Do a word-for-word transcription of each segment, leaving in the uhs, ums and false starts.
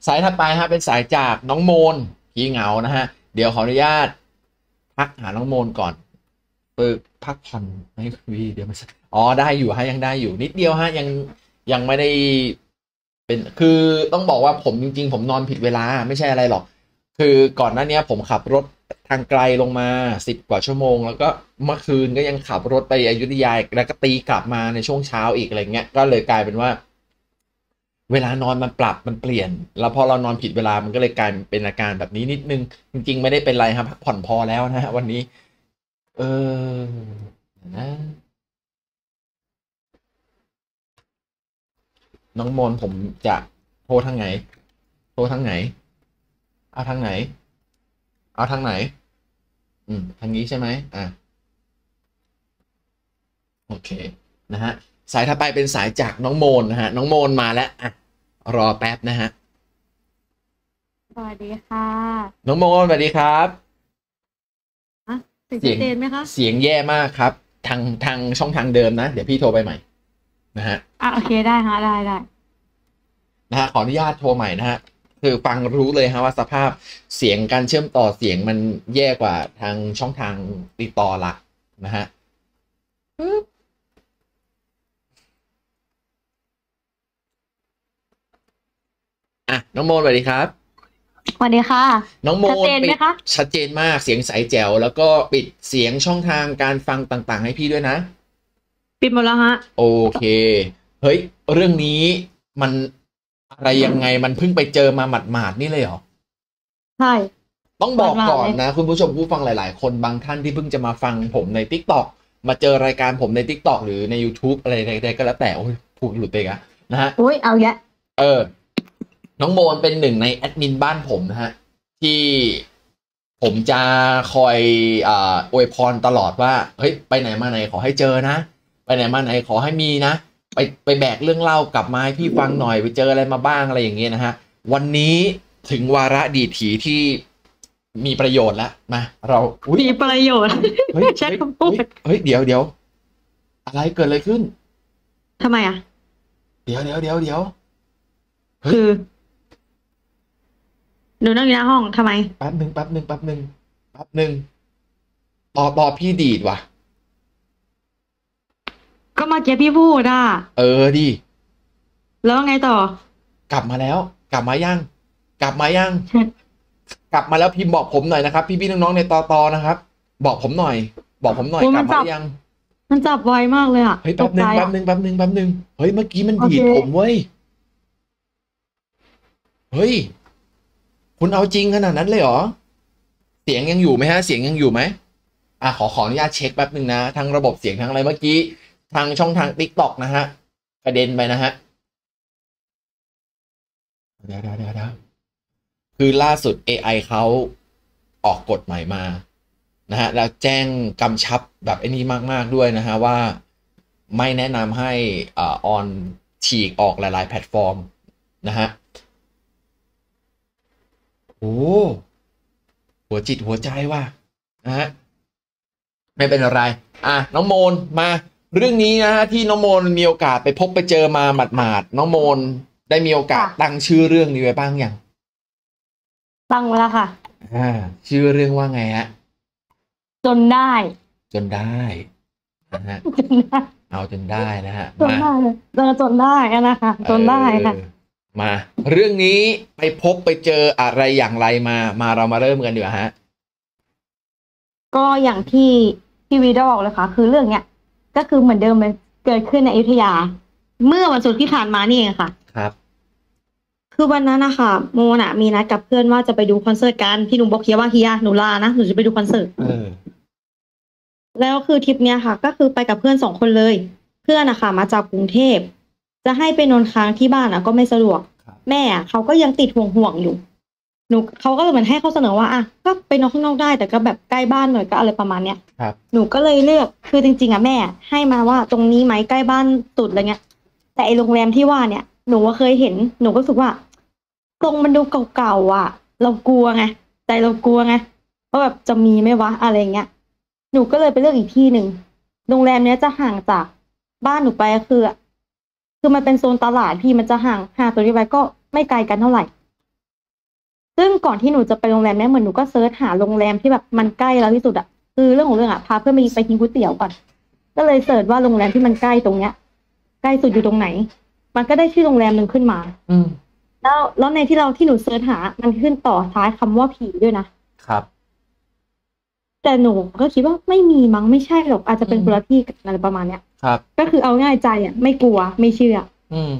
สายถัดไปฮะเป็นสายจากน้องโมนพี่เหงานะฮะเดี๋ยวขออนุญาตพักหาน้องโมนก่อนฝึกพักผ่อนให้วีเดี๋ยวมันอ๋อได้อยู่ฮะยังได้อยู่นิดเดียวฮะยังยังไม่ได้เป็นคือต้องบอกว่าผมจริงๆผมนอนผิดเวลาไม่ใช่อะไรหรอกคือก่อนหน้านี้ผมขับรถทางไกลลงมาสิบกว่าชั่วโมงแล้วก็เมื่อคืนก็ยังขับรถไปอยุธยาแล้วก็ตีกลับมาในช่วงเช้าอีกอะไรเงี้ยก็เลยกลายเป็นว่าเวลานอนมันปรับมันเปลี่ยนแล้วพอเรานอนผิดเวลามันก็เลยกลายเป็นอาการแบบนี้นิดนึงจริงๆไม่ได้เป็นไรครับพักผ่อนพอแล้วนะฮะวันนี้เออนะน้องมนผมจะโทรทางไหนโทรทางไหนเอาทางไหนเอาทางไหนอืมทางนี้ใช่ไหมอ่ะโอเคนะฮะสายถัดไปเป็นสายจากน้องโมนนะฮะน้องโมนมาแล้วอ่ะรอแป๊บนะฮะสวัสดีค่ะน้องโมนสวัสดีครับอะเสียงชัดเจนไหมคะเสียงแย่มากครับทางทางช่องทางเดิมนะเดี๋ยวพี่โทรไปใหม่นะฮะอ่ะโอเคได้ฮะได้ได้นะฮะขออนุญาตโทรใหม่นะฮะคือฟังรู้เลยฮะว่าสภาพเสียงการเชื่อมต่อเสียงมันแย่กว่าทางช่องทางติดต่อหลักนะฮะอ่ะน้องโมนสวัสดีครับสวัสดีค่ะน้องโมชัดนเจนไหมคะชัดเจนมากเสียงใสแจ๋วแล้วก็ปิดเสียงช่องทางการฟังต่างๆให้พี่ด้วยนะปิดหมดแล้วฮะโอเคเฮ้ยเรื่องนี้มันอะไรยังไงมันเพิ่งไปเจอมาหมาดๆนี่เลยเหรอใช่ต้องบอกก่อนนะคุณผู้ชมผู้ฟังหลายๆคนบางท่านที่เพิ่งจะมาฟังผมใน TikTok มาเจอรายการผมใน TikTok หรือใน YouTube อะไรใดๆก็แล้วแต่โอ้ยพูดหลุดไปอะนะฮะอุ้ยเอาแยะเออน้องโมนเป็นหนึ่งในแอดมินบ้านผมนะฮะที่ผมจะคอยอ่าอวยพรตลอดว่าเฮ้ยไปไหนมาไหนขอให้เจอนะไปไหนมาไหนขอให้มีนะไปไปแบกเรื่องเล่ากลับมาให้พี่ฟังหน่อยไปเจออะไรมาบ้างอะไรอย่างเงี้ยนะฮะวันนี้ถึงวาระดีถีที่มีประโยชน์แล้วมาเราอุ๊ยมีประโยชน์เฮ้ยใช่คำพูดเฮ้ยเดี๋ยวเดี๋ยวอะไรเกิดอะไรขึ้นทำไมอ่ะเดี๋ยวเดี๋ยวเดี๋ยวเดี๋ยวคือหนูนั่งอยู่หน้าห้องทำไมแป๊บหนึ่งแป๊บหนึ่งแป๊บหนึ่งแป๊บหนึ่งต่อต่อพี่ดีดว่ะก็มาเก็บพี่พูดอ่ะเออดิแล้วไงต่อกลับมาแล้วกลับมายังกลับมายังกลับมาแล้วพิมพ์บอกผมหน่อยนะครับพี่พี่น้องๆในตอตอนะครับบอกผมหน่อยบอกผมหน่อยกลับมายังมันจับไวมากเลยอ่ะเฮ้ยแป๊บหนึ่งแป๊บหนึ่งแป๊บหนึ่งแป๊บหนึ่งเฮ้ยเมื่อกี้มันดีดผมเว้ยเฮ้ยคุณเอาจริงขนาดนั้นเลยเหรอเสียงยังอยู่ไหมฮะเสียงยังอยู่ไหมอ่ะขอขออนุญาตเช็คแป๊บหนึ่งนะทั้งระบบเสียงทั้งอะไรเมื่อกี้ทางช่องทาง TikTok นะฮะกระเด็นไปนะฮะเดี๋ยวเดี๋ยวเดี๋ยวคือล่าสุด เอ ไอ เขาออกกฎใหม่มานะฮะแล้วแจ้งกำชับแบบไอ้นี้มากๆด้วยนะฮะว่าไม่แนะนำให้อ่าออนฉีกออกหลายๆแพลตฟอร์มนะฮะโอ้หัวจิตหัวใจว่ะนะฮะไม่เป็นอะไรอ่ะน้องโมนมาเรื่องนี้นะฮะที่น้องโมนมีโอกาสไปพบไปเจอมาหมาดๆน้องโมนได้มีโอกาสตั้งชื่อเรื่องนี้ไว้บ้างยังตั้งไว้แล้วค่ะอ่าชื่อเรื่องว่าไงฮะจนได้จนได้นะฮะจนได้เอาจนได้นะฮะจนได้เลยเจอจนได้นะคะจนได้ค่ะมาเรื่องนี้ไปพบไปเจออะไรอย่างไรมามาเรามาเริ่มกันดีกว่าฮะก็อย่างที่พี่วีได้บอกเลยค่ะคือเรื่องเนี้ยก็คือเหมือนเดิมเลยเกิดขึ้นในอยุธยาเมื่อวันศุกร์ที่ผ่านมานี่เองค่ะครับคือวันนั้นนะคะโมน่ะมีนัดกับเพื่อนว่าจะไปดูคอนเสิร์ตกันที่หนูบอกเฮียว่าเฮียหนูลานะหนูจะไปดูคอนเสิร์ตแล้วคือทริปเนี้ยค่ะ ก็คือไปกับเพื่อนสองคนเลยเพื่อนนะคะมาจากกรุงเทพจะให้ไปนอนค้างที่บ้านอ่ะก็ไม่สะดวกแม่เขาก็ยังติดห่วงห่วงอยู่หนูเขาก็เลยเหมือนให้เขาเสนอว่าอ่ะก็ไปนอนข้างนอกได้แต่ก็แบบใกล้บ้านหน่อยก็อะไรประมาณเนี้ยครับหนูก็เลยเลือกคือจริงๆอ่ะแม่ให้มาว่าตรงนี้ไหมใกล้บ้านสุดอะไรเงี้ยแต่ไอโรงแรมที่ว่าเนี่ยหนูว่าเคยเห็นหนูก็รู้สึกว่าตรงมันดูเก่าๆอ่ะเรากลัวไงใจเรากลัวไงว่าแบบจะมีไหมวะอะไรเงี้ยหนูก็เลยไปเลือกอีกที่หนึ่งโรงแรมเนี้ยจะห่างจากบ้านหนูไปก็คือคือมันเป็นโซนตลาดพี่มันจะห่างห่างตัวนี้ไปก็ไม่ไกลกันเท่าไหร่ซึ่งก่อนที่หนูจะไปโรงแรมเนี้ยเหมือนหนูก็เซิร์ชหาโรงแรมที่แบบมันใกล้เราที่สุดอะคือเรื่องของเรื่องอะพาเพื่อนไปไปกินก๋วยเตี๋ยวก่อนก็เลยเสิร์ชว่าโรงแรมที่มันใกล้ตรงเนี้ยใกล้สุดอยู่ตรงไหนมันก็ได้ชื่อโรงแรมหนึ่งขึ้นมาอืมแล้วแล้วในที่เราที่หนูเซิร์ชหามันขึ้นต่อท้ายคำว่าผีด้วยนะครับแต่หนูก็คิดว่าไม่มีมั้งไม่ใช่หรอกอาจจะเป็นอืมคนละที่กันอะไรประมาณเนี้ยครับก็คือเอาง่ายใจอะไม่กลัวไม่เชื่ออืม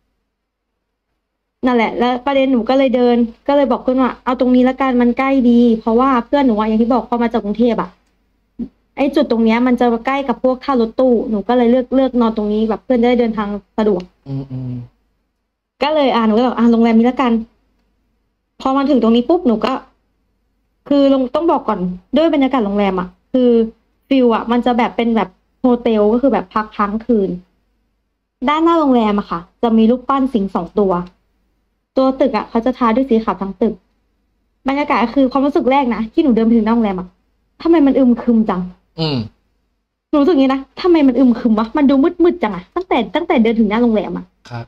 นั่นแหละแล้วประเด็นหนูก็เลยเดินก็เลยบอกเพื่อนว่าเอาตรงนี้ละกันมันใกล้ดีเพราะว่าเพื่อนหนูอะอย่างที่บอกพอมาจากกรุงเทพอะไอ้จุดตรงเนี้ยมันจะใกล้กับพวกท่ารถตู้หนูก็เลยเลือกเลือกนอนตรงนี้แบบเพื่อนจะได้เดินทางสะดวกอืมอืมก็เลยอ่าหนูก็บอกอ่าโรงแรมนี้ละกันพอมาถึงตรงนี้ปุ๊บหนูก็คือลงต้องบอกก่อนด้วยบรรยากาศโรงแรมอะคือฟิลอะมันจะแบบเป็นแบบโฮเทลก็คือแบบพักค้างคืนด้านหน้าโรงแรมอะค่ะจะมีรูปปั้นสิงห์สองตัว ตัวตึกอ่ะเขาจะทาด้วยสีขาวทั้งตึกบรรยากาศก็คือความรู้สึกแรกนะที่หนูเดินไปถึงหน้าโรงแรมอ่ะทำไมมันอึมครึมจังอืมหนูรู้สึกอย่างนี้นะทำไมมันอึมครึมวะมันดูมืดมืดจังอ่ะตั้งแต่ตั้งแต่เดินถึงหน้าโรงแรมอ่ะครับ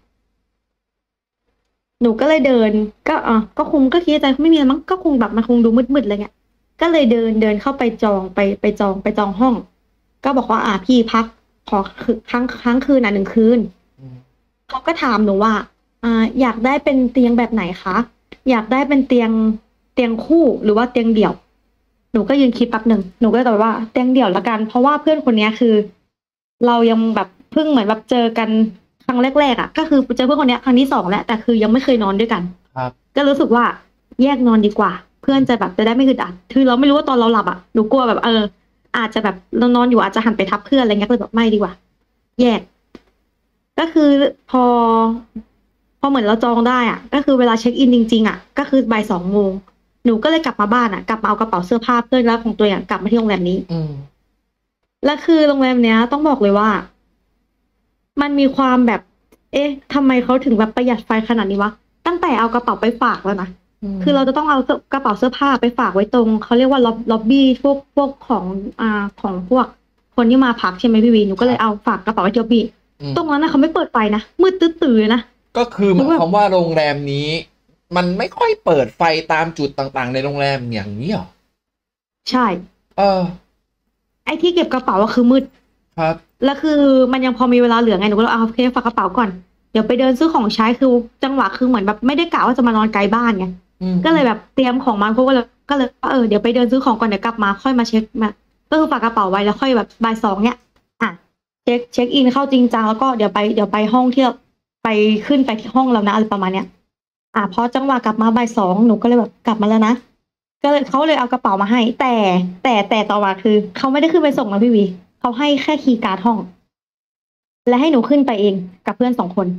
หนูก็เลยเดินก็อ่ะก็คงก็คิดในใจไม่มีอะไรมั้งก็คงแบบมันคงดูมืดมืดอะไรเงี้ยก็เลยเดินเดินเข้าไปจองไปไปจองไปจองห้องก็บอกว่าอ่ะพี่พักขอคือค้างค้างคืนอ่ะหนึ่งคืนอืมเขาก็ถามหนูว่าอ่าอยากได้เป็นเตียงแบบไหนคะ อยากได้เป็นเตียงเตียงคู่หรือว่าเตียงเดี่ยว หนูก็ยืนคิดแป๊บหนึ่งหนูก็เลยตอบว่าเตียงเดี่ยวละกัน เพราะว่าเพื่อนคนนี้คือ เรายังแบบเพิ่งเหมือนแบบเจอกันครั้งแรกๆอ่ะก็คือเจอเพื่อนคนนี้ครั้งที่สองแล้วแต่คือยังไม่เคยนอนด้วยกันครับก็รู้สึกว่าแยกนอนดีกว่า เพื่อนจะแบบจะได้ไม่อึดอัดคือเราไม่รู้ว่าตอนเราหลับอ่ะหนูกลัวแบบเอออาจจะแบบเรานอนอยู่อาจจะหันไปทับเพื่อนอะไรเงี้ยก็เลยแบบไม่ดีกว่าแยก ก็คือพอพอเหมือนเราจองได้อ่ะก็คือเวลาเช็คอินจริงๆอ่ะก็คือบ่ายสองโมงหนูก็เลยกลับมาบ้านอ่ะกลับมาเอากระเป๋าเสื้อผ้าเพื่อนแล้วของตัวเองกลับมาที่โรงแรมนี้อืมแล้วคือโรงแรมเนี้ยต้องบอกเลยว่ามันมีความแบบเอ๊ะทำไมเขาถึงแบบประหยัดไฟขนาดนี้วะตั้งแต่เอากระเป๋าไปฝากแล้วนะอืมคือเราจะต้องเอากระเป๋าเสื้อผ้าไปฝากไว้ตรงเขาเรียกว่าล็อบล็อบบี้พวกพวกของอ่าของพวกคนที่มาพักใช่ไหมพี่วีหนูครับก็เลยเอาฝากกระเป๋าไว้ที่ล็อบบี้อืมตรงนั้นนะเขาไม่เปิดไฟนะมืดตื้อๆเลยนะก็คือหมายหนูแบบความว่าโรงแรมนี้ มันไม่ค่อยเปิดไฟตามจุดต่างๆในโรงแรมอย่างนี้หรอใช่เออไอ้ที่เก็บกระเป๋าก็คือมืดครับแล้วคือมันยังพอมีเวลาเหลือไงหนูก็เลยเอาโอเคฝากกระเป๋าก่อนเดี๋ยวไปเดินซื้อของใช้คือจังหวะคือเหมือนแบบไม่ได้กะว่าจะมานอนไกลบ้านไงอืมอืมก็เลยแบบเตรียมของมาพวกก็เลยก็เลยว่าเออเดี๋ยวไปเดินซื้อของก่อนเดี๋ยวกลับมาค่อยมาเช็คมาก็คือฝากกระเป๋าไว้แล้วค่อยแบบบ่ายสองเนี้ยอ่ะเช็คเช็คอินเข้าจริงจังแล้วก็เดี๋ยวไปเดี๋ยวไปห้องที่เราไปขึ้นไปที่ห้องเรานะอะไรประมาณเนี้ยอ่ะพอจังหวะกลับมาบ่ายสองหนูก็เลยแบบกลับมาแล้วนะก็เลยเขาเลยเอากระเป๋ามาให้แต่แต่แต่ต่อมาคือเขาไม่ได้ขึ้นไปส่งนะพี่วี เขาให้แค่คีย์การ์ดห้องและให้หนูขึ้นไปเองกับเพื่อนสองคน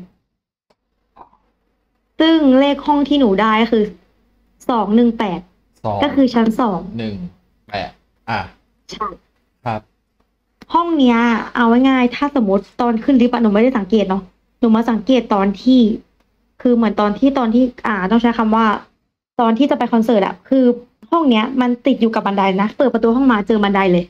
ซึ่งเลขห้องที่หนูได้ก็คือสองหนึ่งแปดสองก็คือชั้นสองหนึ่งแปดอ่ะใช่ครับห้องเนี้ยเอาไว้ง่ายๆถ้าสมมติตอนขึ้นลิฟต์อะหนูไม่ได้สังเกตเนาะหนูมาสังเกตตอนที่คือเหมือนตอนที่ตอนที่อ่าต้องใช้คำว่าตอนที่จะไปคอนเสิร์ตอะคือห้องเนี้ยมันติดอยู่กับบันไดนะเปิดประตูห้องมาเจอบันไดเลย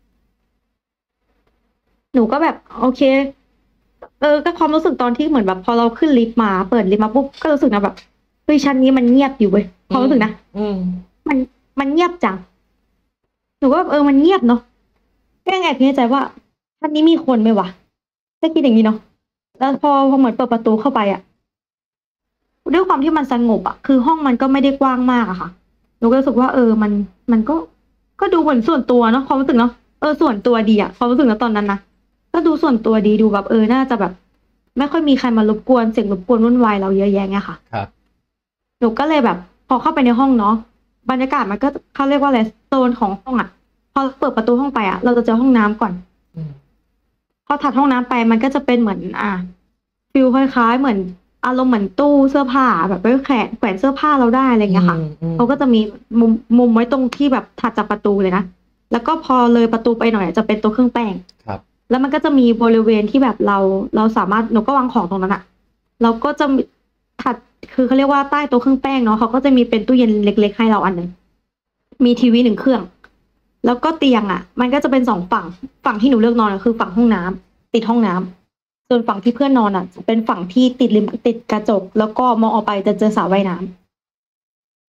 หนูก็แบบโอเค เออก็ความรู้สึกตอนที่เหมือนแบบพอเราขึ้นลิฟต์มาเปิดลิฟต์มาปุ๊บก็รู้สึกนะแบบเฮ้ยชั้นนี้มันเงียบอยู่เว้ยคอืมวามรู้สึกนะอืมมันมันเงียบจังหนูก็แบบเออมันเงียบเนาะก็ยังแอบคิดในใจว่าชั้นนี้มีคนไหมวะก็คิดอย่างนี้เนาะแล้วพอพอเหมือนเปิดประตูเข้าไปอะด้วยความที่มันสงบอะคือห้องมันก็ไม่ได้กว้างมากอะค่ะหนูก็รู้สึกว่าเออมันมันก็ก็ดูเหมือนส่วนตัวเนาะความรู้สึกเนาะเออส่วนตัวดีอะความรู้สึกนะตอนนั้นนะก็ดูส่วนตัวดีดูแบบเออน่าจะแบบ ไม่ค่อยมีใครมารบกวนเสียงรบกวนวุ่นวายเราเยอะแยะไงค่ะครับหนูก็เลยแบบพอเข้าไปในห้องเนาะบรรยากาศมันก็เขาเรียกว่าอะไรโซนของห้องอ่ะพอเปิดประตูห้องไปอ่ะเราจะเจอห้องน้ำก่อนอืมพอถัดห้องน้ำไปมันก็จะเป็นเหมือนอ่าฟิลคล้ายๆเหมือนอารมณ์เหมือนตู้เสื้อผ้าแบบไว้แขวนแขวนเสื้อผ้าเราได้อะไรอืเงี้ยค่ะมอืมเขาก็จะมีมุมมุมไว้ตรงที่แบบถัดจากประตูเลยนะแล้วก็พอเลยประตูไปหน่อยจะเป็นโต๊ะเครื่องแป้งครับแล้วมันก็จะมีบริเวณที่แบบเราเราสามารถหนูก็วางของตรงนั้นอะเราก็จะมีถัดคือเขาเรียกว่าใต้โต๊ะเครื่องแป้งเนาะเขาก็จะมีเป็นตู้เย็นเล็กๆให้เราอันหนึ่งมีทีวีหนึ่งเครื่องแล้วก็เตียงอะมันก็จะเป็นสองฝั่งฝั่งที่หนูเลือกนอนอะคือฝั่งห้องน้ำติดห้องน้ำส่วนฝั่งที่เพื่อนนอนอะจะเป็นฝั่งที่ติดริมติดกระจกแล้วก็มองออกไปจะเจอสระว่ายน้ำ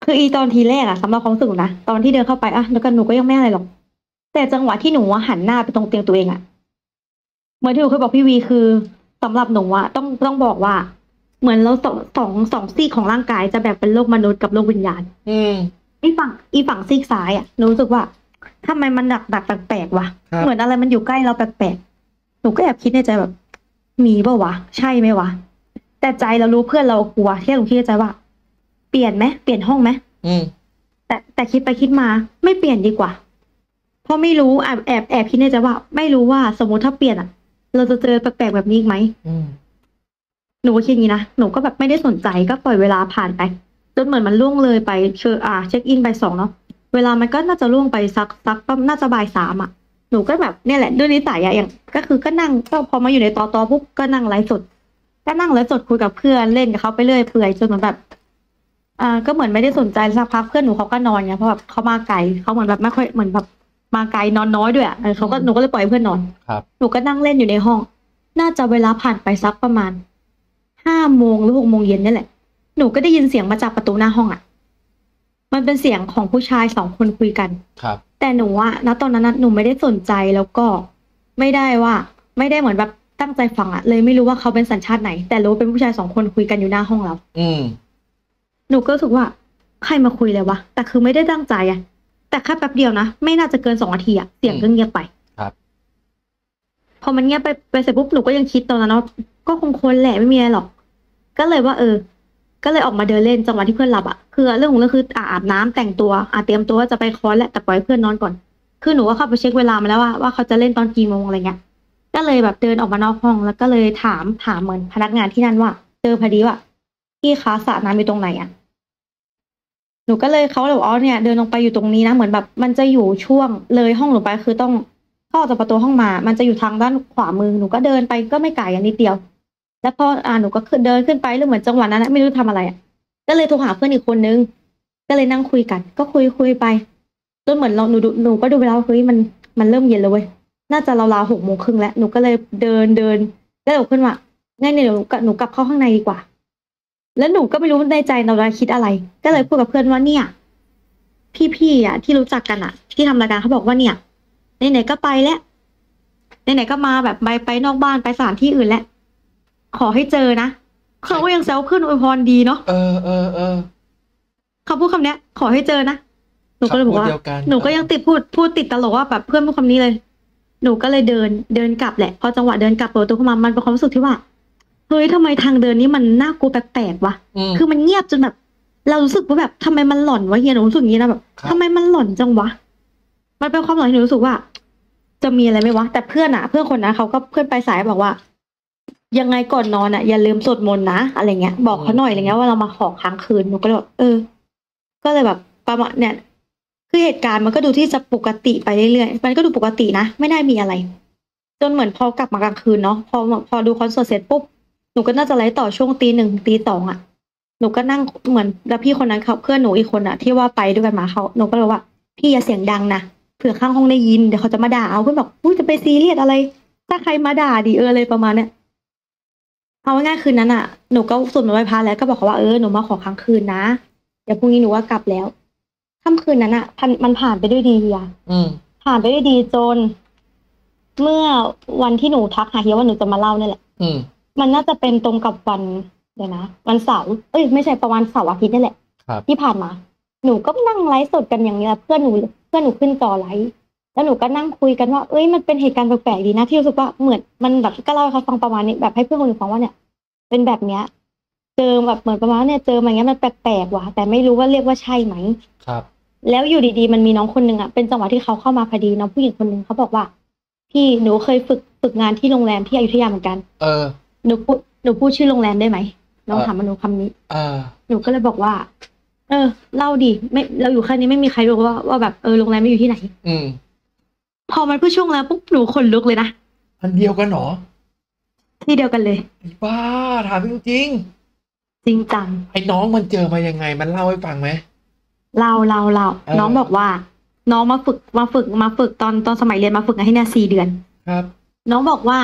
คืออีตอนทีแรกอะสำหรับความรู้สึกหนูนะตอนที่เดินเข้าไปอะแล้วก็หนูก็ยังไม่อะไรหรอกแต่จังหวะที่หนูอะหันหน้าไปตรงเตียงตัวเองอะเหมือนที่หนูเคยบอกพี่วีคือสำหรับหนูอะต้องต้องบอกว่า เหมือนเราสองสองสองซีกของร่างกายจะแบ่งเป็นโลกมนุษย์กับโลกวิญญาณอืมอีฝั่งอีฝั่งซีกซ้ายอะหนูรู้สึกว่าทำไมมันดักดักแปลกๆวะครับเหมือนอะไรมันอยู่ใกล้เราแปลกๆหนูก็แอบคิดในใจแบบ มีเปล่าวะใช่ไหมวะแต่ใจเรารู้เพื่อนเรากลัวที่หนูคิดในใจว่า เปลี่ยนไหมเปลี่ยนห้องไหมอืมแต่แต่คิดไปคิดมาไม่เปลี่ยนดีกว่า เพราะไม่รู้แอบแอบแอบคิดในใจว่า ไม่รู้ว่าสมมติถ้าเปลี่ยนอ่ะ เราจะเจอแปลกๆแบบนี้อีกไหมอืมหนูก็คิดอย่างนี้นะหนูก็แบบไม่ได้สนใจก็ปล่อยเวลาผ่านไปจนเหมือนมันล่วงเลยไปเชิญอ่าเช็คอินไปสองเนาะเวลามันก็น่าจะล่วงไปสักสักก็น่าจะบ่ายสามอ่ะหนูก็แบบเนี่ยแหละด้วยนิสัยอะอย่างก็คือก็นั่งก็พอมาอยู่ในตอตอปุ๊บก็นั่งไลฟ์สดก็นั่งไลฟ์สดคุยกับเพื่อนเล่นกับเขาไปเรื่อยเปื่อยจนเหมือนแบบ อ่าก็เหมือนไม่ได้สนใจสักพักเพื่อนหนูเขาก็นอนไงเพราะแบบเขามาไกลเขาเหมือนแบบไม่ค่อยเหมือนแบบมาไกลนอนน้อยด้วยอ่ะเออเขาก็หนูก็เลยปล่อยให้เพื่อนนอนครับหนูก็นั่งเล่นอยู่ในห้อง น่าจะเวลาผ่านไปสักประมาณห้าโมงหรือหกโมงเย็นนี่แหละหนูก็ได้ยินเสียงมาจากประตูหน้าห้องอ่ะ มันเป็นเสียงของผู้ชายสองคนคุยกันครับแต่หนูอะณตอนนั้นนะหนูไม่ได้สนใจแล้วก็ไม่ได้ว่า ไม่ได้เหมือนแบบตั้งใจฟังอะเลยไม่รู้ว่าเขาเป็นสัญชาติไหน แต่รู้ว่าเป็นผู้ชายสองคนคุยกันอยู่หน้าห้องเราอืมหนูก็รู้สึกว่าใครมาคุยเลยวะแต่คือไม่ได้ตั้งใจอะแต่แค่แป๊บเดียวนะไม่น่าจะเกินสองนาทีอะเสียงก็เงียบไปครับพอมันเงียบไปไปเสร็จปุ๊บหนูก็ยังคิดตอนนั้นว่าก็คงคนแหละไม่มีอะไรหรอก ก็เลยว่า เออ ก็เลยออกมาเดินเล่นจังหวะที่เพื่อนหลับอะคือเรื่องของเรื่องคืออ่ะอาบน้ำแต่งตัวอ่ะเตรียมตัวว่าจะไปคอร์สแหละแต่ปล่อยให้เพื่อนนอนก่อน คือหนูก็เข้าไปเช็คเวลามาแล้วว่าว่าเขาจะเล่นตอนกี่โมงอะไรเงี้ย ก็เลยแบบเดินออกมานอกห้องแล้วก็เลยถามถามเหมือนพนักงานที่นั่นว่าเจอพอดีว่าพี่คะสระน้ำอยู่ตรงไหนอะหนูก็เลยเขาเลยบอกอ๋อเนี่ยเดินลงไปอยู่ตรงนี้นะเหมือนแบบมันจะอยู่ช่วงเลยห้องหนูไปคือต้องเข้าออกจากประตูห้องมา มันจะอยู่ทางด้านขวามือหนูก็เดินไปก็ไม่ไกลอย่างนิดเดียว แล้วพออ่าหนูก็ขึ้นเดินขึ้นไปแล้วเหมือนจังหวะนั้นนะไม่รู้ทำอะไรอ่ะก็เลยโทรหาเพื่อนอีกคนนึงก็เลยนั่งคุยกัน ก็คุยคุยไปจนเหมือนเราหนูดูหนูก็ดูเวลาว่าเฮ้ยมันมันเริ่มเย็นแล้วเว้ยน่าจะราวๆหกโมงครึ่งแล้วหนูก็เลยเดินเดินแล้วบอกเพื่อนว่างั้นเดี๋ยวหนูกลับหนูกลับเข้าข้างในดีกว่า แล้วหนูก็ไม่รู้ในใจเราคิดอะไร ก็เลยพูดกับเพื่อนว่าเนี่ย พี่ๆอ่ะที่รู้จักกันอ่ะ ที่ทำรายการเขาบอกว่าเนี่ยไหนๆก็ไปแล้วไหนๆก็มาแบบไปไปนอกบ้านไปสถานที่อื่นแล้วขอให้เจอนะเขาก็ยังแซวเพื่อนอวยพรดีเนาะเออเออเออเขาพูดคำเนี้ย ขอให้เจอนะหนูก็เลยบอกว่าคำพูดเดียวกันหนูก็ยังติดพูดพูดติดตลกว่าแบบเพื่อนพูดคำนี้เลย หนูก็เลยเดินเดินกลับแหละพอจังหวะเดินกลับเปิดประตูเข้ามามันเป็นความรู้สึกที่ว่าเฮ้ยทำไมทางเดินนี้มันน่ากลัวแปลกๆวะอืมคือมันเงียบจนแบบ เรารู้สึกว่าแบบทำไมมันหลอนวะเฮียหนูรู้สึกอย่างนี้นะแบบครับทำไมมันหลอนจังวะ มันเป็นความหลอนที่หนูรู้สึกว่า จะมีอะไรไหมวะ แต่เพื่อนอะเพื่อนคนนั้นเขาก็เพื่อนไปสายบอกว่า ยังไงก่อนนอนอะอย่าลืมสวดมนต์นะอะไรเงี้ย บอกเขาหน่อยอะไรเงี้ยว่าเรามาขอค้างคืนหนูก็เลยแบบเออ ก็เลยแบบประมาณเนี่ย คือเหตุการณ์มันก็ดูที่จะปกติไปเรื่อยๆมันก็ดูปกตินะไม่ได้มีอะไร จนเหมือนพอกลับมากลางคืนเนาะพอพอดูคอนเสิร์ตเสร็จปุ๊บหนูก็น่าจะไลฟ์ต่อช่วงตีหนึ่งตีสองอะหนูก็นั่งเหมือนแล้วพี่คนนั้นเขาเพื่อนหนูอีกคนอะที่ว่าไปด้วยกันมาเขาหนูก็เลยว่าพี่อย่าเสียงดังนะเผื่อข้างห้องได้ยินเดี๋ยวเขาจะมาด่าเอาเพื่อนบอกอุ้ยจะไปซีเรียสอะไร ถ้าใครมาด่าดีเอออะไรประมาณเนี้ยเอาง่ายๆคืนนั้นอะหนูก็สวดมนต์ไหว้พระแล้วก็บอกเขาว่าเออหนูมาขอค้างคืนนะเดี๋ยวพรุ่งนี้หนูว่ากลับแล้วค่ำคืนนั้นอะพันมันผ่านไปด้วยดีอะอืมผ่านไปด้วยดีจน เมื่อวันที่หนูทักหาเฮียว่าหนูจะมาเล่านี่แหละอืมมันน่าจะเป็นตรงกับวันเดี๋ยวนะวันเสาร์เอ้ยไม่ใช่ประมาณเสาร์อาทิตย์นี่แหละครับที่ผ่านมา หนูก็นั่งไลฟ์สดกันอย่างนี้แหละเพื่อนหนูเพื่อนหนูขึ้นจอไลฟ์แล้วหนูก็นั่งคุยกันว่าเอ้ยมันเป็นเหตุการณ์แปลกๆดีนะที่รู้สึกว่าเหมือนมันแบบก็เล่าให้เขาฟังประมาณนี้แบบให้เพื่อนคนอื่นฟังว่าเนี่ย เป็นแบบเนี้ย เจอแบบเหมือนประมาณว่าเนี่ยเจอมาอย่างเงี้ยมันแปลกๆว่ะแต่ไม่รู้ว่าเรียกว่าใช่ไหมครับแล้วอยู่ดีๆมันมีน้องคนหนึ่งอ่ะเป็นจังหวะที่เขาเข้ามาพอดีน้องผู้หญิงคนหนึ่งเขาบอกว่า พี่หนูเคยฝึกฝึกงานที่โรงแรมที่อยุธยาเหมือนกันเออหนูพูดหนูพูดชื่อโรงแรมได้ไหมน้องเอ่อถามมาหนูคำนี้เออหนูก็เลยบอกว่า เออเล่าดิไม่เราอยู่แค่นี้ไม่มีใครรู้ว่าว่าแบบเออโรงแรมไม่อยู่ที่ไหนอืมพอมันพูดช่วงแล้วปุ๊บหนูขนลุกเลยนะอันเดียวกันเหรอที่เดียวกันเลยไอ้บ้าถามจริงจริงจังๆไอ้น้องมันเจอมายังไงมันเล่าให้ฟังไหมเราเราเราเออน้องบอกว่า น้องมาฝึกมาฝึกมาฝึกตอนตอนสมัยเรียนมาฝึกงานที่เนี่ยสี่เดือนครับน้องบอกว่า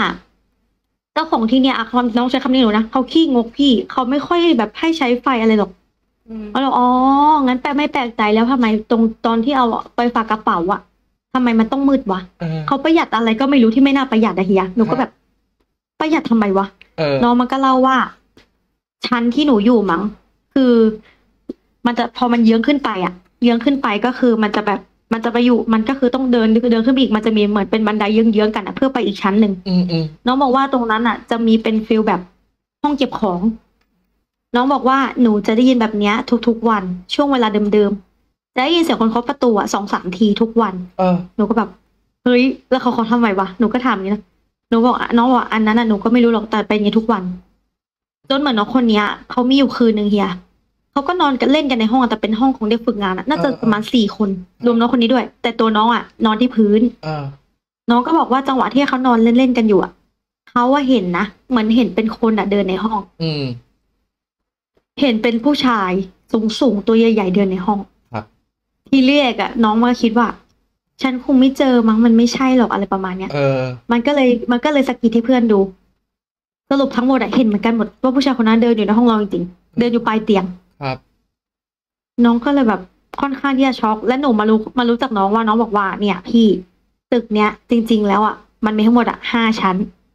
เจ้าของที่เนี่ยอ่ะคำน้องใช้คำนี้หนูนะเขาขี้งกพี่เขาไม่ค่อยแบบให้ใช้ไฟอะไรหรอกอืมเขาบอกอ๋องั้นแปลไม่แปลกใจแล้วทำไมตรงตอนที่เอาไปฝากกระเป๋าอะทำไมมันต้องมืดวะเออเขาประหยัดอะไรก็ไม่รู้ที่ไม่น่าประหยัดอะเฮียหนูครัก็บแบบประหยัดทำไมวะเออน้องมันก็เล่าว่าชั้นที่หนูอยู่มั้งคือมันจะพอมันเยื้องขึ้นไปอะเยื้องขึ้นไปก็คือมันจะแบบมันจะไปอยู่มันก็คือต้องเดินเดินขึ้นไปอีกมันจะมีเหมือนเป็นบันไดเยื้องๆกันอะเพื่อไปอีกชั้นหนึ่งอืมอืมน้องบอกว่าตรงนั้นอ่ะ จะมีเป็นฟิลแบบห้องเก็บของ น้องบอกว่าหนูจะได้ยินแบบเนี้ย ทุกๆวันช่วงเวลาเดิมๆจะได้ยินเสียงคนเคาะประตูอ่ะสองสามทีทุกวันเออหนูก็แบบเฮ้ยแล้วเขาเขาทำไมวะหนูก็ถามอย่างนี้นะหนูบอกอ่ะน้องบอกอันนั้นอ่ะหนูก็ไม่รู้หรอกแต่เป็นอย่างนี้ทุกวันจนเหมือนน้องคนเนี้ยเขามีอยู่คืนหนึ่งเฮียเขาก็นอนกันเล่นกันในห้องแต่เป็นห้องของเด็กฝึกงานอ่ะน่าจะประมาณสี่คนรวมน้องคนนี้ด้วย แต่ตัวน้องอ่ะ นอนที่พื้นเออน้องก็บอกว่าจังหวะที่เขานอนเล่นๆกันอยู่อ่ะเขาว่าเห็นนะเหมือนเห็นเป็นคนอ่ะเดินในห้องอืมเห็นเป็นผู้ชายสูงสูงๆตัวใหญ่ๆเดินในห้องครับที่เรียกอ่ะ น้องมาคิดว่า ฉันคงไม่เจอมั้งมันไม่ใช่หรอกอะไรประมาณเนี้ยเออมันก็เลยมันก็เลยสะกิดให้เพื่อนดู สรุปทั้งหมดอะเห็นเหมือนกันหมดว่าผู้ชายคนนั้นเดินอยู่ในห้องเราจริงๆเดินอยู่ปลายเตียงครับน้องก็เลยแบบค่อนข้างที่จะช็อกและหนูมารู้มารู้จากน้องว่าน้องบอกว่าเนี่ย พี่ตึกเนี้ย จริง ๆ แล้วอ่ะมันมีทั้งหมดอ่ะห้าชั้น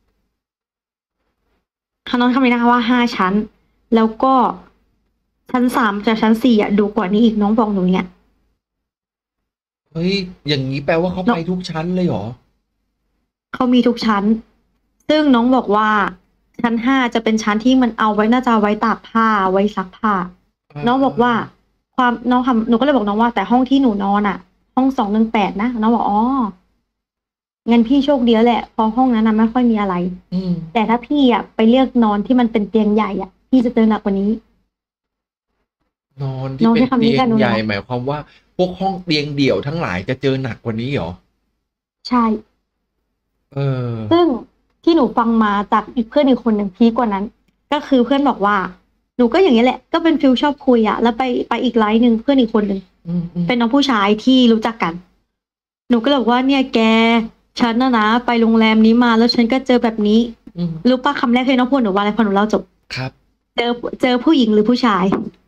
น้องทำนี้นะคะว่าห้าชั้น แล้วก็ชั้นสามจากชั้นสี่อ่ะดูกว่านี้อีกน้องบอกหนูเนี่ยเฮ้ย อย่างนี้แปลว่าเขาไปทุกชั้นเลยเหรอเขามีทุกชั้น ซึ่งน้องบอกว่าชั้นห้าจะเป็นชั้นที่มันเอาไว้น่าจะเอาไว้ตากผ้าไว้ซักผ้า น้องบอกว่า ความน้องทำหนูก็เลยบอกน้องว่าแต่ห้องที่หนูนอนอ่ะ ห้องสองหนึ่งแปดนะน้องบอกอ๋องั้นพี่โชคดีแล้วแหละเพราะห้องนั้นนะไม่ค่อยมีอะไรอืมแต่ถ้าพี่อ่ะไปเลือกนอนที่มันเป็นเตียงใหญ่อ่ะพี่จะเจอหนักกว่านี้นอนที่น้องเป็นใช้คำนี้เตียกันงหนูใหญ่นะหมายความว่า พวกห้องเตียงเดี่ยวทั้งหลายจะเจอหนักกว่านี้เหรอใช่เออซึ่งที่หนูฟังมาจากอีกเพื่อนอีกคนหนึ่งพีคกว่านั้น ก็คือเพื่อนบอกว่า หนูก็อย่างนี้ยแหละก็เป็นฟิลชอบคุยอะแล้วไปไปอีกไลน์หนึ่งเพื่อนอีกคนหนึ่งอืมอืมเป็นน้องผู้ชายที่รู้จักกัน หนูก็เลยบอกว่าเนี่ยแกฉันนะนะไปโรงแรมนี้มาแล้วฉันก็เจอแบบนี้อืมรู้ป่ะคำแรกที่น้องพูดหนูว่าอะไรพอหนูเล่าจบครับเจอเจอผู้หญิงหรือผู้ชาย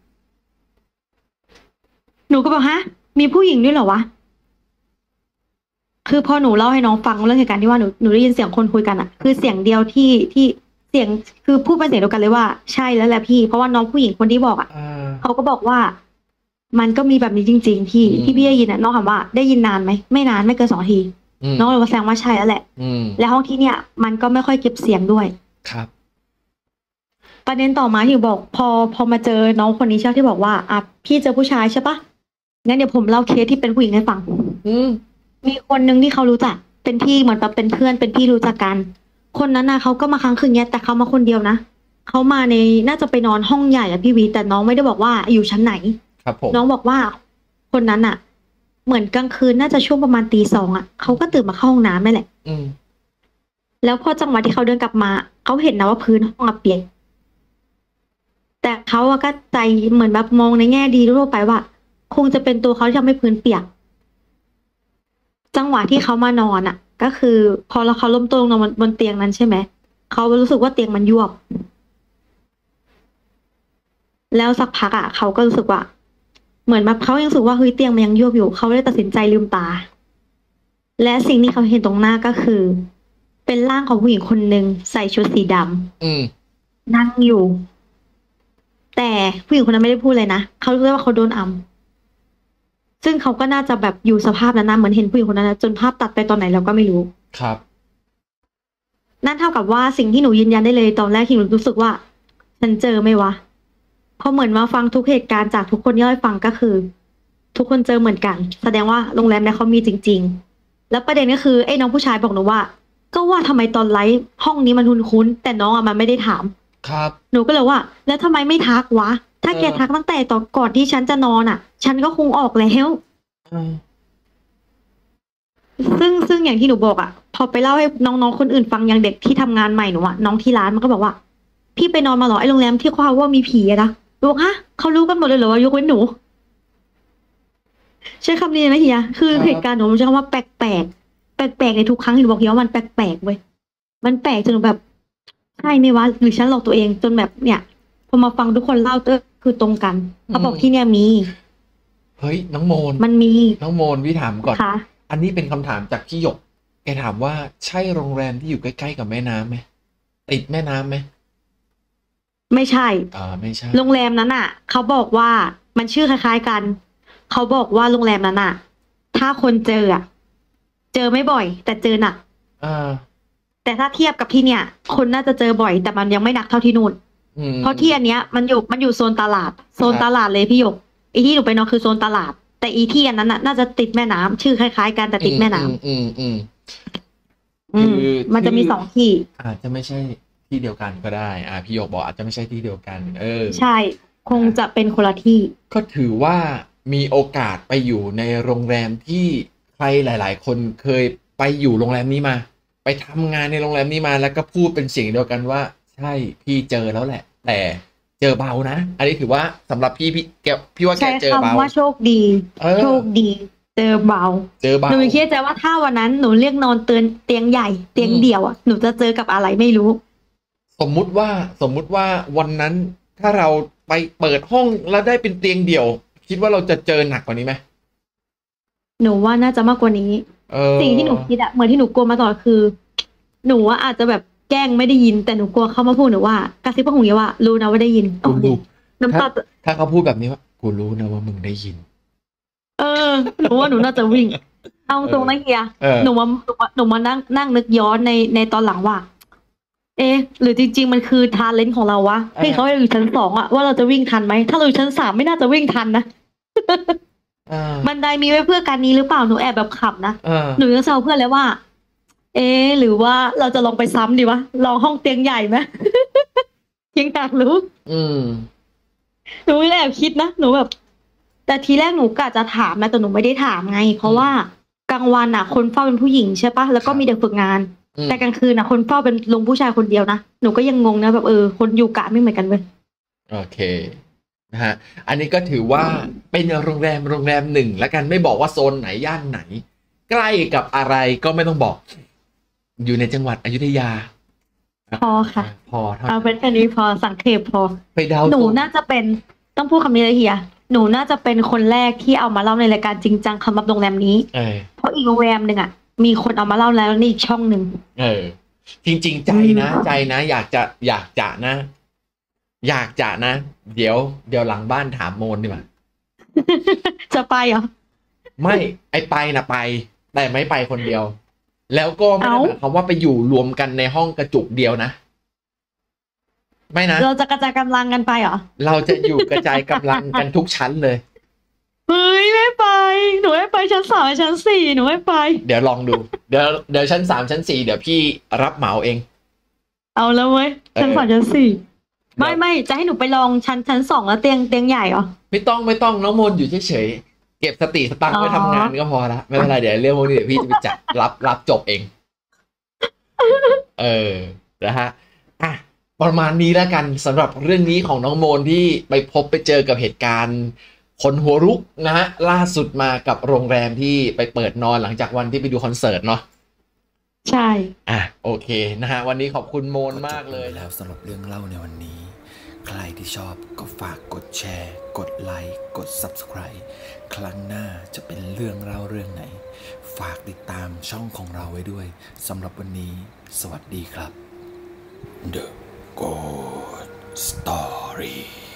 หนูก็บอกฮะ มีผู้หญิงด้วยเหรอวะ คือพอหนูเล่าให้น้องฟังเรื่องเหตุการณ์ที่ว่าหนูหนูได้ยินเสียงคนคุยกันอะคือเสียงเดียวที่ที่เสียงคือพูดเป็นเสียงเดียวกันเลยว่าใช่แล้วแหละพี่เพราะว่าน้องผู้หญิงคนที่บอกอะอ่าเขาก็บอกว่า มันก็มีแบบนี้จริง ๆ ที่อืมที่พี่ได้ยินอะน้องถามว่าได้ยินนานไหมไม่นานไม่เกินสองนาทีอืมน้องเลยว่าแสดงว่าใช่แล้วแหละอืมและห้องที่เนี่ย มันก็ไม่ค่อยเก็บเสียงด้วยครับประเด็นต่อมาที่บอก พอพอมาเจอน้องคนนี้ใช่ไหมที่บอกว่าอ่ะพี่เจอผู้ชายใช่ปะงั้นเดี๋ยวผมเล่าเคสที่เป็นผู้หญิงให้ฟังอืมมีคนหนึ่งที่เขารู้จัก เป็นพี่เหมือนแบบเป็นเพื่อนเป็นพี่รู้จักกัน คนนั้นนะเขาก็มาค้างคืนเนี้ยแต่เขามาคนเดียวนะเขามาในน่าจะไปนอนห้องใหญ่อะพี่วีแต่น้องไม่ได้บอกว่าอยู่ชั้นไหนครับผมน้องบอกว่า คนนั้นอะเหมือนกลางคืนน่าจะช่วงประมาณตีสองอะเขาก็ตื่นมาเข้าห้องน้ำนั่นแหละอืมแล้วพอจังหวะที่เขาเดินกลับมาเขาเห็นนะว่าพื้นห้องอะเปียกแต่เขาอะก็ใจเหมือนแบบมองในแง่ดีทั่วไปว่า คงจะเป็นตัวเขาที่ทำให้พื้นเปียก จังหวะที่เขามานอนอ่ะ ก็คือ พอเราเขาล้มตัวลงนอนบนบนเตียงนั้นใช่ไหมเขารู้สึกว่าเตียงมันยวบ แล้วสักพักอ่ะเขาก็รู้สึกว่า เหมือนแบบเขายังรู้สึกว่าเฮ้ยเตียงมันยังยวบอยู่เขาเลยตัดสินใจลืมตา และสิ่งที่เขาเห็นตรงหน้าก็คือ เป็นร่างของผู้หญิงคนหนึ่งใส่ชุดสีดำอืมนั่งอยู่ แต่ผู้หญิงคนนั้นไม่ได้พูดเลยนะเขารู้ว่าเขาโดนอัมซึ่งเขาก็น่าจะแบบอยู่สภาพนั้นนะเหมือนเห็นผู้หญิงคนนั้นนะจนภาพตัดไปตอนไหนเราก็ไม่รู้ครับนั่นเท่ากับว่าสิ่งที่หนูยืนยันได้เลยตอนแรกที่หนูรู้สึกว่า ฉันเจอไหมวะเพราะเหมือนมาฟังทุกเหตุการณ์จากทุกคนที่เล่าให้ฟังก็คือ ทุกคนเจอเหมือนกัน แสดงว่าโรงแรมเนี่ยเขามีจริง ๆ แล้วประเด็นก็คือไอ้น้องผู้ชายบอกหนูว่า ก็ว่าทำไมตอนไลฟ์ห้องนี้มันคุ้นๆแต่น้องอะมันไม่ได้ถามครับหนูก็เลยว่า แล้วทำไมไม่ทักวะ ถ้าแกเออทักตั้งแต่ตอนก่อนที่ฉันจะนอนอ่ะ ฉันก็คงออกแล้วอืมซึ่งซึ่งอย่างที่หนูบอกอ่ะ พอไปเล่าให้น้องๆคนอื่นฟังอย่างเด็กที่ทำงานใหม่หนูอ่ะน้องที่ร้านมันก็บอกว่า พี่ไปนอนมาเหรอไอ้โรงแรมที่เขาว่ามีผีอะนะหนูบอกฮะเขารู้กันหมดเลยเหรอวะยกเว้นหนู ใช้คำนี้นะเฮียคือเหตุการณ์หนูมันใช้คำว่าแปลกแปลกแปลกแปลกในทุกครั้งที่หนูบอกเฮียว่ามันแปลกแปลกเว้ยมันแปลกจนหนูแบบใช่ไหมวะหรือฉันหลอกตัวเองจนแบบเนี่ยพอมาฟังทุกคนเล่าเออคือตรงกันเขาบอกที่เนี่ยมีเฮ้ยน้องโมนมันมีน้องโมนพี่ถามก่อนค่ะอันนี้เป็นคำถามจากพี่หยกแกถามว่าใช่โรงแรมที่อยู่ใกล้ๆกับแม่น้ำไหมติดแม่น้ำไหมไม่ใช่อ่าไม่ใช่โรงแรมนั้นอ่ะเขาบอกว่ามันชื่อคล้ายๆกันเขาบอกว่าโรงแรมนั้นอ่ะ ถ้าคนเจออ่ะ เจอไม่บ่อย แต่เจอหนักอ่าแต่ถ้าเทียบกับที่เนี่ย คนน่าจะเจอบ่อย แต่มันยังไม่หนักเท่าที่นู่นอืมเพราะที่อันเนี้ยมันอยู่มันอยู่โซนตลาด โซนครับตลาดเลยพี่หยกไอีที่หนูไปนอนคือโซนตลาด แต่อีที่อันนั้นน่ะน่าจะติดแม่น้ำชื่อคล้ายๆกันแต่ติดแม่น้ำอืมอืมอืมอืมคือมันจะมีชื่อสองที่อาจจะไม่ใช่ที่เดียวกันก็ได้ อ่าพี่หยกบอกอาจจะไม่ใช่ที่เดียวกัน เออใช่ คงจะเป็นคนละที่ก็ถือว่ามีโอกาสไปอยู่ในโรงแรมที่ใครหลาย ๆ คนเคยไปอยู่โรงแรมนี้มา ไปทำงานในโรงแรมนี้มาแล้วก็พูดเป็นเสียงเดียวกันว่า ใช่พี่เจอแล้วแหละ แต่เจอเบานะ อันนี้ถือว่าสำหรับพี่พี่แกพี่ว่าแกใช้เจอเบาคำว่าโชคดีเออโชคดี เจอเบาเจอเบาหนูคิดใจว่าถ้าวันนั้นหนูเรียกนอนเตือนเตียงใหญ่ เตียงอืมเดี่ยวอ่ะหนูจะเจอกับอะไรไม่รู้สมมุติว่าสมมุติว่าวันนั้นถ้าเราไปเปิดห้องแล้วได้เป็นเตียงเดี่ยว คิดว่าเราจะเจอหนักกว่านี้ไหมหนูว่าน่าจะมากกว่านี้เออสิ่งที่หนูคิดอะเหมือนที่หนูกลัวมาตลอดคือ หนูว่าอาจจะแบบแกล้งไม่ได้ยิน แต่หนูกลัวเขามาพูดหนูว่ากระซิบข้างหูอย่างว่ารู้นะว่าได้ยินกูรู้น้ำตาถ้าถ้าเขาพูดแบบนี้ว่ากูรู้นะว่ามึงได้ยินเออหนูว่าหนูน่าจะวิ่ง เอาตรงนะเฮียเออหนูมาหนูมาหนูมานั่งนั่งนึกย้อนในในตอนหลังว่า เอ๊ะหรือจริง ๆ มันคือทาเลนต์ของเราวะที่เขาให้เราอยู่ชั้นสองอะว่าเราจะวิ่งทันไหมถ้าเราอยู่ชั้นสามไม่น่าจะวิ่งทันนะอ่าบันไดมีไว้เพื่อการนี้หรือเปล่าหนูแอบแบบขับนะอ่าหนูยังแซวเพื่อนเลยว่า เอ๊ะหรือว่าเราจะลองไปซ้ำดีวะลองห้องเตียงใหญ่ไหม ยังอยากรู้อืมหนูแอบคิดนะหนูแบบ แต่ทีแรกหนูกะจะถามนะแต่หนูไม่ได้ถามไง เพราะว่ากลางวันอ่ะ คนเฝ้าเป็นผู้หญิงใช่ปะแล้วก็มีเด็กฝึกงานอืมแต่กลางคืนอ่ะ คนเฝ้าเป็นลุงผู้ชายคนเดียวนะหนูก็ยังงงนะแบบเออคนอยู่กะไม่เหมือนกันเว้ยโอเคนะฮะ อันนี้ก็ถือว่าเป็นโรงแรมโรงแรมหนึ่งแล้วกันไม่บอกว่าโซนไหนย่านไหน ใกล้กับอะไรก็ไม่ต้องบอก อยู่ในจังหวัดอยุธยาพอค่ะพอเท่าเอานั้นเป็นแค่นี้พอสังเขปพอไปเดาหนูตัวน่าจะเป็นต้องพูดคำนี้เลยเฮียหนูน่าจะเป็นคนแรกที่เอามาเล่าในรายการจริงจังคำรับโรงแรมนี้เออเพราะอีกโรงแรมหนึ่งอ่ะ มีคนเอามาเล่าแล้วในอีกช่องหนึ่งเออ จริง ๆ ใจนะ ใจนะ อยากจะอยากจะนะ อยากจะนะ เดี๋ยว เดี๋ยวหลังบ้านถามโมนดีกว่าจะไปเหรอไม่ไอไปนะไป แต่ไม่ไปคนเดียว แล้วก็ไม่ได้เอ้าหมายความว่าไปอยู่รวมกันในห้องกระจุกเดียวนะ ไม่นะเราจะกระจายกำลังกันไปเหรอเราจะอยู่กระจายกำลังกันทุกชั้นเลยเฮ้ยไม่ไป หนูไม่ไปชั้นสามชั้นสี่หนูไม่ไปเดี๋ยวลองดู เดี๋ยวเดี๋ยวชั้นสามชั้นสี่เดี๋ยวพี่รับเหมาเองเอาแล้วเว้ยเออชั้นสามชั้นสี่เดี๋ยวไม่ไม่จะให้หนูไปลองชั้นชั้นสองแล้วเตียงเตียงใหญ่เหรอไม่ต้องไม่ต้องน้องมนอยู่เฉยๆเก็บสติสตังค์ไว้อ๋อทำงานก็พอละไม่เป็นไรเดี๋ยวเรื่องพวกนี้เดี๋ยวพี่จะไปจัดรับรับจบเอง เออนะฮะอ่ะประมาณนี้แล้วกันสำหรับเรื่องนี้ของน้องโมนที่ไปพบไปเจอกับเหตุการณ์ขนหัวลุกนะฮะล่าสุดมากับโรงแรมที่ไปเปิดนอนหลังจากวันที่ไปดูคอนเสิร์ตเนาะใช่อ่ะโอเคนะฮะวันนี้ขอบคุณโมนมากเลยแล้วสำหรับเรื่องเล่าในวันนี้ ใครที่ชอบก็ฝากกดแชร์ กดไลค์กด Subscribe ครั้งหน้าจะเป็นเรื่องเล่าเรื่องไหน ฝากติดตามช่องของเราไว้ด้วยสำหรับวันนี้ สวัสดีครับ The Ghost Story